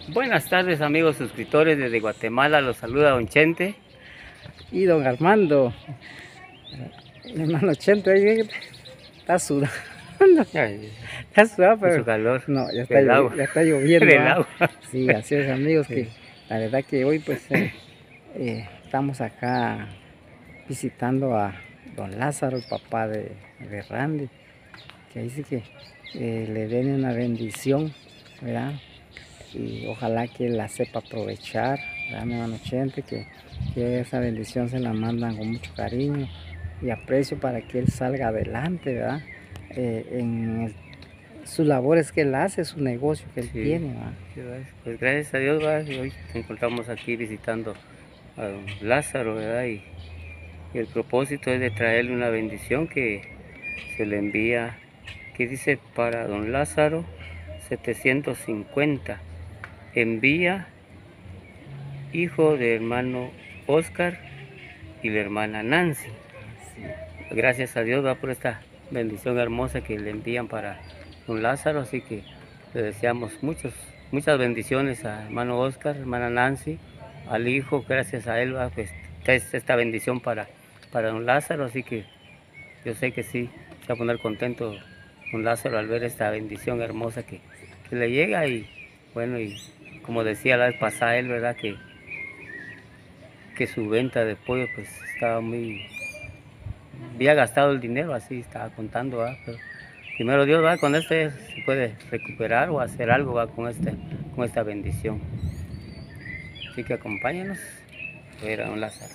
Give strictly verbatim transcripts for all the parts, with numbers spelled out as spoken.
Buenas tardes amigos suscriptores desde Guatemala, los saluda Don Chente y Don Armando. Mi hermano Chente ahí está sudando. Ay, Está sudado, pero mucho calor. no, ya está, Del llovi agua. ya está lloviendo. Del ¿ah? agua. Sí, así es amigos, que Sí. la verdad que hoy pues eh, eh, estamos acá visitando a Don Lázaro, el papá de, de Randy, que dice que eh, le den una bendición, ¿verdad? Y ojalá que la sepa aprovechar, ¿verdad, mi hermano Chente? Que, que esa bendición se la mandan con mucho cariño y aprecio para que él salga adelante, ¿verdad? Eh, en el, sus labores que él hace, su negocio que él Sí. tiene, ¿verdad? Pues gracias a Dios, ¿verdad? Y hoy nos encontramos aquí visitando a Don Lázaro, ¿verdad? Y, y el propósito es de traerle una bendición que se le envía, que dice para Don Lázaro setecientos cincuenta. Envía hijo de hermano Oscar y la hermana Nancy. Gracias a Dios va por esta bendición hermosa que le envían para Don Lázaro, así que le deseamos muchos, muchas bendiciones a hermano Oscar, hermana Nancy, al hijo. Gracias a él va pues esta bendición para, para Don Lázaro, así que yo sé que sí se va a poner contento Don Lázaro al ver esta bendición hermosa que, que le llega. Y bueno, y como decía la vez pasada él, verdad que que su venta de pollo pues estaba muy, había gastado el dinero, así estaba contando, ¿verdad? Pero primero Dios, va, con este se puede recuperar o hacer algo, va, con este, con esta bendición. Así que acompáñanos a ver a Don Lázaro.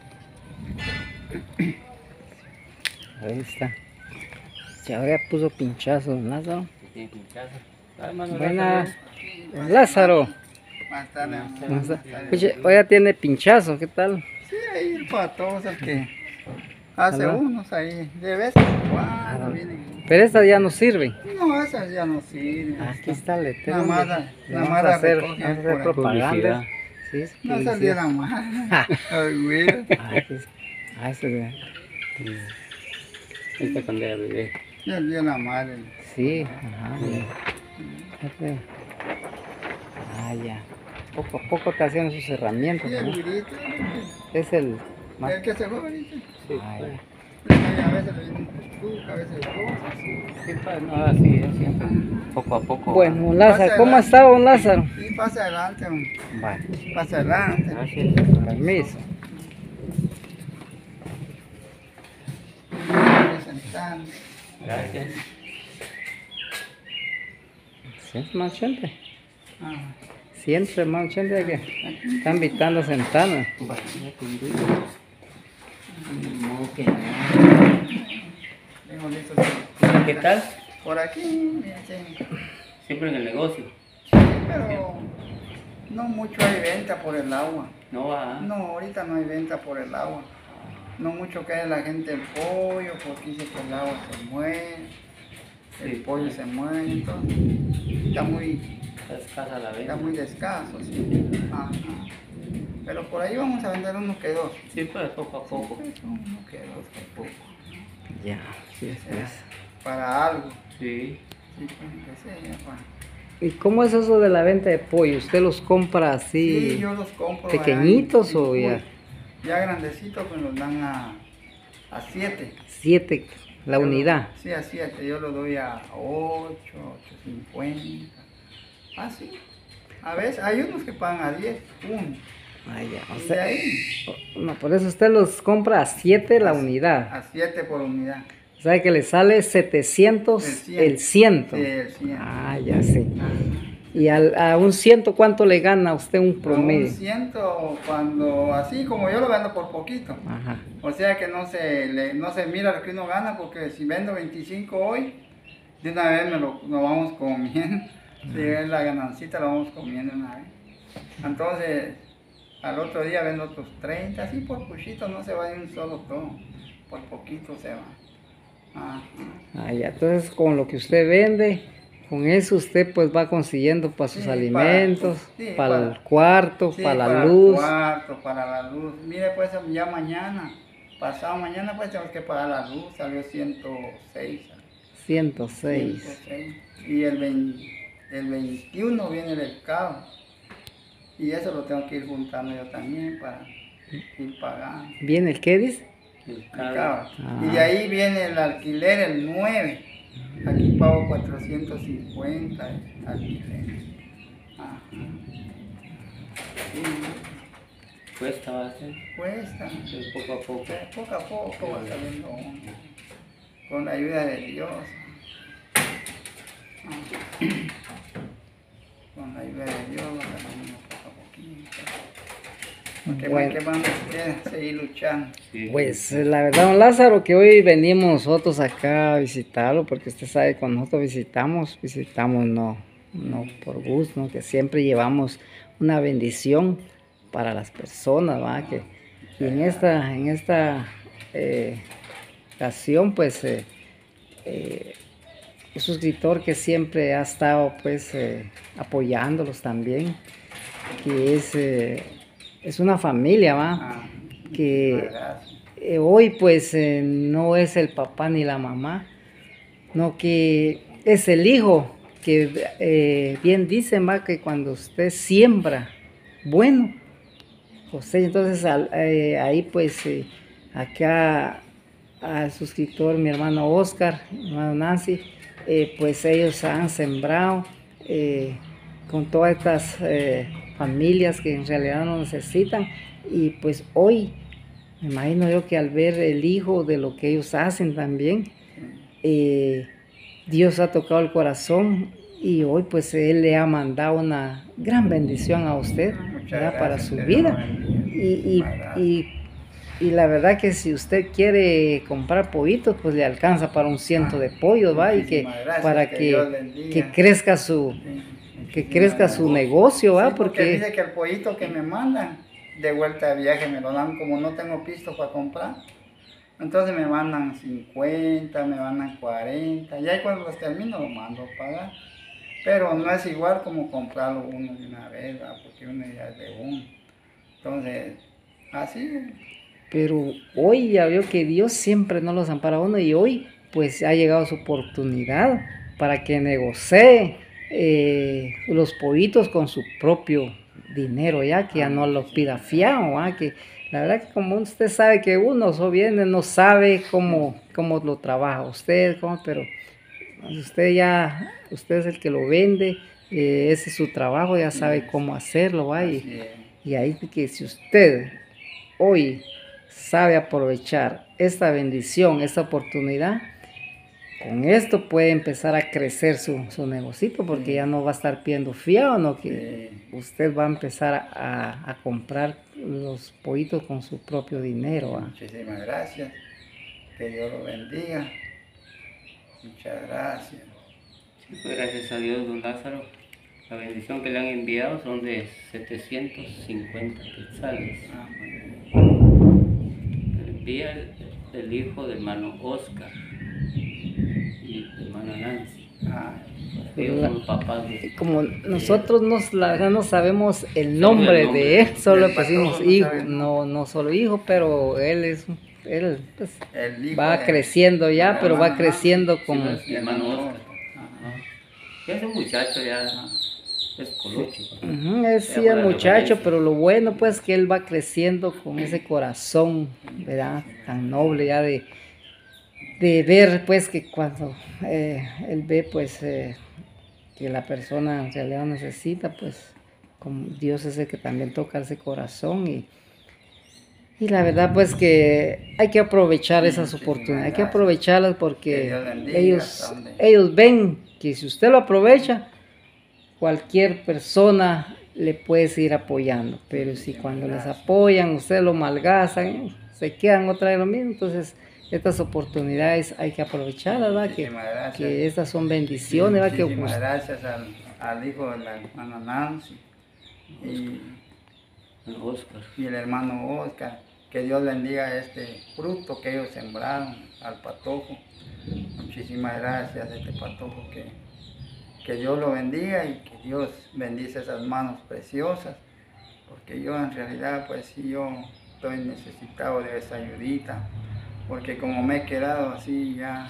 Ahí está. Ya ahora puso pinchazo Don Lázaro. ¿Tiene pinchazo? Ah, hermano Buena, Lázaro. Don Lázaro. Más tarde, Buenas más tardes. tarde. Oye, hoy ya tiene pinchazo, ¿qué tal? Sí, ahí para todos el que hace Aló. unos ahí, de vez en cuando vienen. Pero estas ya no sirven. No, esas ya no sirven. Aquí está el letrero. Nada más, hombre. la- Le nada vamos más a la hacer, recogen vamos a hacer por ahí. propaganda. Publicidad. Sí, es No publicidad. salió la mala. Ay, güey. Ay, pues, ay, se- Esta condena bebé. Ya dio la madre. sí, ajá. Fíjate. Ah, ya. Poco a poco te hacen sus herramientas, Y el ¿no? grito, Es el más. el que se fue ahorita. Sí, Ah, ya. A veces le viene un a veces cosas. sí, pa- no, así es siempre, poco a poco. Bueno, Don Lázaro, ¿cómo ha estado Don Lázaro? Sí, pasa adelante, hombre. Vale, Pasa adelante. Gracias. permiso. Presentando. Gracias. Siempre, hermano Chente. Ah, Siempre, hermano Chente, hay que está invitando a sentarnos. tengo listos. ¿Qué tal? Por aquí, mira, sí. Siempre en el negocio. Pero no mucho hay venta por el agua. No va. No, ahorita no hay venta por el agua. No mucho cae la gente el pollo, porque dice que el agua se muere, el Sí. pollo se muere, entonces está muy, Está escasa la está venta. muy escaso, sí. Ajá. Pero por ahí vamos a vender uno que dos. Sí, pues poco a poco. Uno que dos, que poco. Ya, sí, es Será eso. para algo. Sí. Sí, tiene que ser, ya, pa. ¿Y cómo es eso de la venta de pollo? ¿Usted los compra así Sí, yo los compro. allá en- pequeñitos en o ya? Cuy. Ya grandecitos pues los dan a, a siete. Siete la Yo lo- unidad. Sí, a siete. Yo lo doy a ocho, ocho cincuenta. Así. A veces hay unos que pagan a diez, uno. Ah, ya. O Y de sea, ahí no, por eso usted los compra a siete la a- unidad. a siete por unidad. O sea que le sale setecientos El cien. el ciento. Sí, el cien. Ah, ya sí. Y al, a un ciento, ¿cuánto le gana a usted un A un promedio? ciento cuando así como yo lo vendo por poquito. Ajá. O sea que no se, le, no se mira lo que uno gana, porque si vendo veinticinco hoy, de una vez me lo, lo vamos comiendo. Si es la ganancita, lo vamos comiendo una vez. Entonces, al otro día vendo otros treinta, así por poquito, no se va de un solo tono, por poquito se va. Ajá. Ah, ya. Entonces, con lo que usted vende, con eso usted pues va consiguiendo para sus Sí, alimentos, para- sí, para, para- el cuarto, Sí, para la para el luz. cuarto, para la luz. Mire, pues ya mañana, pasado mañana, pues tenemos que pagar la luz, salió ciento seis. ciento seis. ciento seis. Y el, veinte el veintiuno viene el cabo. Y eso lo tengo que ir juntando yo también para ir pagando. ¿Viene el qué dice? El el cable. cable. Ah. Y de ahí viene el alquiler, el nueve. Aquí pago cuatrocientos cincuenta el alquiler. Ajá. Y Cuesta bastante, cuesta. pero poco a poco. Pero poco a poco va saliendo uno. Con la ayuda de Dios. Ah. Con la ayuda de Dios va saliendo poco a poquito. Porque Bueno. más que vamos a seguir luchando. Sí, Pues sí. eh, la verdad, don Lázaro, que hoy venimos nosotros acá a visitarlo, porque usted sabe, cuando nosotros visitamos, visitamos no, no por gusto, ¿no? Que siempre llevamos una bendición para las personas, ¿va? Que, y en esta, en esta eh, ocasión, pues, eh, eh, un suscriptor que siempre ha estado, pues, eh, apoyándolos también, que es, eh, es una familia, ¿va? Ah, Que gracias. eh, hoy pues eh, no es el papá ni la mamá, no, que es el hijo, que eh, bien dicen, va, que cuando usted siembra bueno, cosecha. Entonces al- eh, ahí pues eh, acá al suscriptor, mi hermano Oscar, mi hermano Nancy, eh, pues ellos han sembrado eh, con todas estas eh, familias que en realidad no necesitan, y pues hoy me imagino yo que al ver el hijo de lo que ellos hacen también, eh, Dios ha tocado el corazón, y hoy pues Él le ha mandado una gran bendición a usted, Muchas ¿verdad? Para gracias, su que Dios lo vida. bendiga. Y, y, Muchas gracias. y, y la verdad que si usted quiere comprar pollitos, pues le alcanza para un ciento de pollos, ¿va? Y que Muchísimas gracias, para que que, Dios bendiga. que crezca su, Sí, que muchísimas crezca su gracias. negocio, ¿va? Sí, porque Porque dice que el pollito que me mandan de vuelta de viaje me lo dan, como no tengo pisto para comprar. Entonces me mandan cincuenta, me mandan cuarenta, y ahí cuando los termino lo mando a pagar. Pero no es igual como comprarlo uno de una vez, ¿verdad? Porque uno ya es de uno. Entonces, así. Pero hoy ya veo que Dios siempre no los ampara a uno, y hoy pues ha llegado su oportunidad para que negocie eh, los pollitos con su propio dinero, ya que ya no lo pida fiado, ¿va? Que la verdad que como usted sabe que uno so viene, no sabe cómo, cómo lo trabaja usted, cómo, pero usted ya, usted es el que lo vende, eh, ese es su trabajo, ya sabe cómo hacerlo, ¿va? Y, Así es. y ahí que si usted hoy sabe aprovechar esta bendición, esta oportunidad, con esto puede empezar a crecer su, su negocito, porque Sí. ya no va a estar pidiendo fiado, ¿no? Que Sí. usted va a empezar a, a comprar los pollitos con su propio dinero, ¿va? Muchísimas gracias. Que Dios lo bendiga. Muchas gracias. Sí, pues gracias a Dios, don Lázaro. La bendición que le han enviado son de setecientos cincuenta quetzales. Ah, muy bien. Le envía el, el hijo del hermano Oscar y de hermana Nancy. Ah, Ellos son los papás de... Como nosotros nos, la verdad no sabemos el Solo nombre, el nombre. de él, solo Del decimos patojo no hijo, sabe, ¿no? no, no solo hijo, pero él es, él pues, el hijo va de- creciendo ya, de pero va hermana creciendo Nancy. como... Sí, el hermano Oscar. Ajá. Ajá. Ya es un muchacho, ya es colocho. Ujú, es sí, Era el buena muchacho, referencia. pero lo bueno pues que él va creciendo con ese corazón, ¿verdad? Tan noble ya de, de ver pues que cuando eh, él ve pues eh, que la persona en realidad necesita, pues como Dios es el que también toca ese corazón, y, y la verdad pues que hay que aprovechar Sí, esas muchísimas oportunidades, hay que gracias. aprovecharlas Que porque Dios bendiga, ellos, hasta donde- ellos ven que si usted lo aprovecha, cualquier persona le puede seguir apoyando, pero si cuando les apoyan, ustedes lo malgastan, se quedan otra vez lo mismo. Entonces estas oportunidades hay que aprovecharlas, ¿verdad? Que, Muchísimas gracias. que estas son bendiciones, ¿verdad? Que Muchísimas pues, gracias al, al hijo de la hermana Nancy y, El Oscar. y el hermano Oscar. Que Dios bendiga este fruto que ellos sembraron al patojo. Muchísimas gracias a este patojo, que, que Dios lo bendiga y que Dios bendice esas manos preciosas. Porque yo en realidad pues sí, yo estoy necesitado de esa ayudita. Porque como me he quedado así ya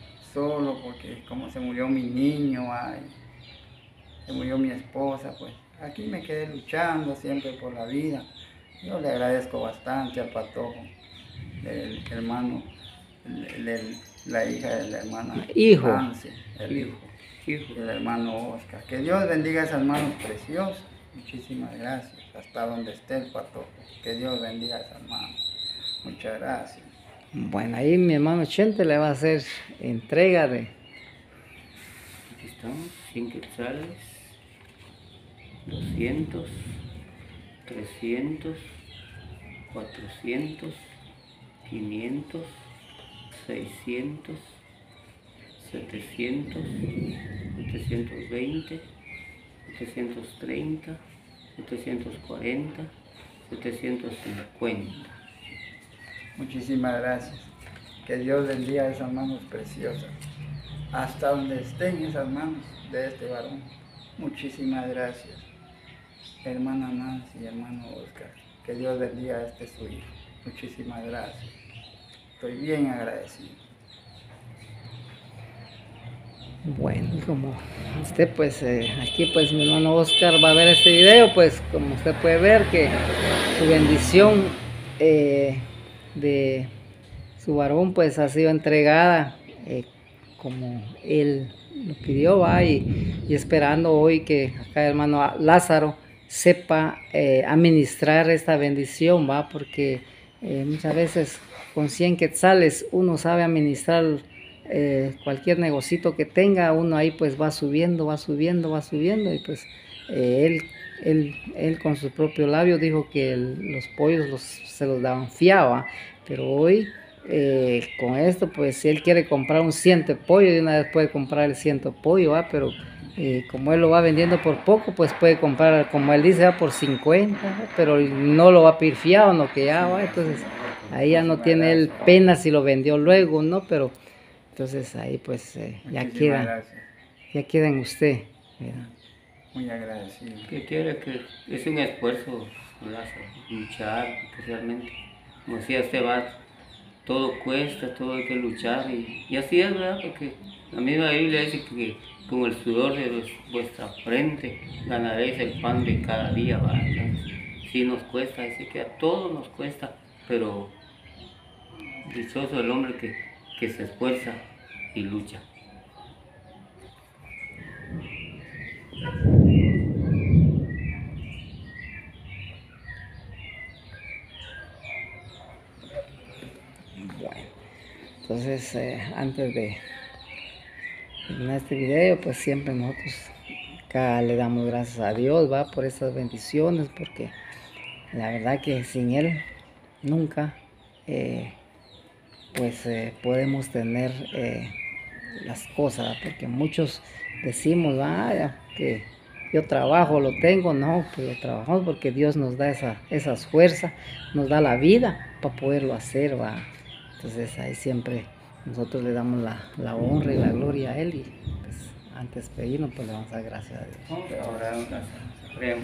solo, porque como se murió mi niño, ay, se murió mi esposa, pues aquí me quedé luchando siempre por la vida. Yo le agradezco bastante al Patojo, el hermano, el, el, la hija de la hermana Hijo. Nancy, el hijo, Hijo. y el hermano Oscar. Que Dios bendiga a esos hermanos preciosos. Muchísimas gracias. Hasta donde esté el Patojo. Que Dios bendiga a esos hermanos. Muchas gracias. Bueno, ahí mi hermano Chente le va a hacer entrega de... Aquí estamos, cien quetzales, doscientos, trescientos, cuatrocientos, quinientos, seiscientos, setecientos, setecientos veinte, setecientos treinta, setecientos cuarenta, setecientos cincuenta. Muchísimas gracias. Que Dios bendiga a esas manos preciosas. Hasta donde estén esas manos de este varón. Muchísimas gracias. Hermana Nancy y hermano Oscar. Que Dios bendiga a este su hijo. Muchísimas gracias. Estoy bien agradecido. Bueno, como usted pues eh, aquí pues mi hermano Oscar va a ver este video, pues como usted puede ver que su bendición eh, de su varón pues ha sido entregada eh, como él lo pidió, va, y, y esperando hoy que acá el hermano Lázaro sepa eh, administrar esta bendición, va, porque eh, muchas veces con cien quetzales uno sabe administrar eh, cualquier negocito que tenga, uno ahí pues va subiendo, va subiendo, va subiendo, y pues eh, él, él, él con su propio labio dijo que el, los pollos los, se los daban fiaba, pero hoy eh, con esto pues si él quiere comprar un ciento de pollo, de una vez puede comprar el ciento de pollo, ¿va? Pero eh, como él lo va vendiendo por poco, pues puede comprar, como él dice, ¿va? Por cincuenta, ¿va? Pero no lo va a pedir fiado, no, que ya va, entonces ahí ya no tiene él pena si lo vendió luego, ¿no? Pero entonces ahí pues eh, ya queda, gracias. ya queda en usted, ¿verdad? Muy agradecido. Que quiere que es un esfuerzo, Lázaro, luchar, especialmente. Como decía este vato, todo cuesta, todo hay que luchar, y, y así es, ¿verdad? Porque la misma Biblia dice que con el sudor de vuestra frente ganaréis el pan de cada día, ¿verdad? Entonces, sí nos cuesta, dice que a todos nos cuesta, pero dichoso el hombre que, que se esfuerza y lucha. Bueno, entonces eh, antes de terminar este video, pues siempre nosotros acá le damos gracias a Dios, va, por estas bendiciones, porque la verdad que sin Él nunca eh, pues eh, podemos tener eh, las cosas, porque muchos decimos, vaya, que yo trabajo, lo tengo, no, pero trabajamos porque Dios nos da esa, esas fuerzas, nos da la vida para poderlo hacer, va. Entonces ahí siempre nosotros le damos la, la honra y la gloria a Él, y pues antes de pedirnos pues le vamos a dar gracias a Dios. Vamos a orar, oremos.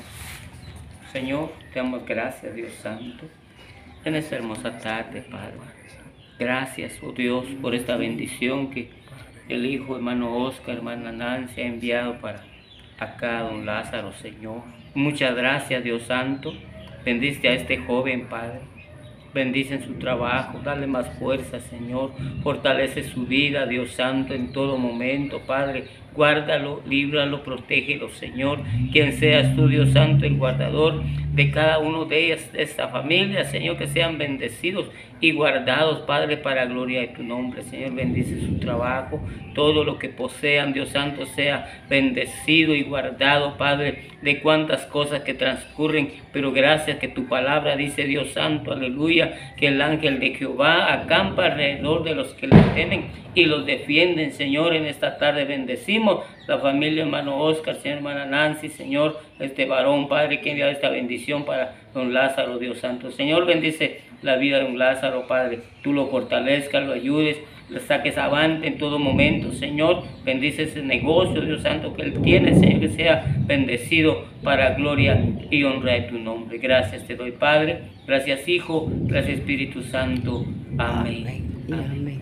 Señor, te damos gracias, Dios Santo, en esta hermosa tarde, Padre. Gracias, oh Dios, por esta bendición que el hijo, hermano Oscar, hermana Nancy, ha enviado para acá, don Lázaro, Señor. Muchas gracias, Dios Santo. Bendice a este joven, Padre. Bendice en su trabajo, dale más fuerza, Señor. Fortalece su vida, Dios Santo, en todo momento, Padre. Guárdalo, líbralo, protégelo, Señor. Quien seas tú, Dios Santo, el guardador de cada uno de ellas, de esta familia, Señor, que sean bendecidos y guardados, Padre, para gloria de tu nombre, Señor. Bendice su trabajo, todo lo que posean, Dios Santo, sea bendecido y guardado, Padre, de cuantas cosas que transcurren, pero gracias que tu palabra dice, Dios Santo, aleluya, que el ángel de Jehová acampa alrededor de los que le temen y los defienden, Señor. En esta tarde bendecimos la familia, hermano Oscar, Señor, hermana Nancy, Señor, este varón, Padre, que envía esta bendición para don Lázaro, Dios Santo. Señor, bendice la vida de don Lázaro, Padre, tú lo fortalezcas, lo ayudes, lo saques avante en todo momento, Señor. Bendice ese negocio, Dios Santo, que él tiene, Señor, que sea bendecido para gloria y honra de tu nombre. Gracias te doy, Padre, gracias, Hijo, gracias, Espíritu Santo. Amén. Amén. Y amén.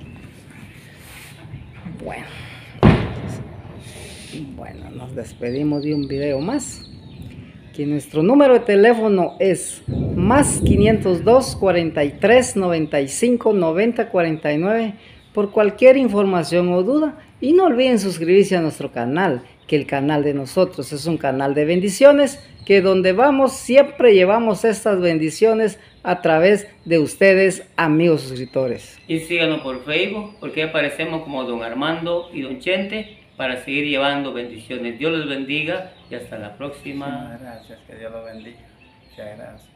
Bueno, bueno, nos despedimos de un video más. que nuestro número de teléfono es más quinientos dos, cuarenta y tres, noventa y cinco, noventa, cuarenta y nueve por cualquier información o duda. Y no olviden suscribirse a nuestro canal, que el canal de nosotros es un canal de bendiciones, que donde vamos siempre llevamos estas bendiciones a través de ustedes, amigos suscriptores. Y síganos por Facebook, porque aparecemos como Don Armando y Don Chente, para seguir llevando bendiciones. Dios los bendiga y hasta la próxima. Muchas gracias, que Dios los bendiga. Muchas gracias.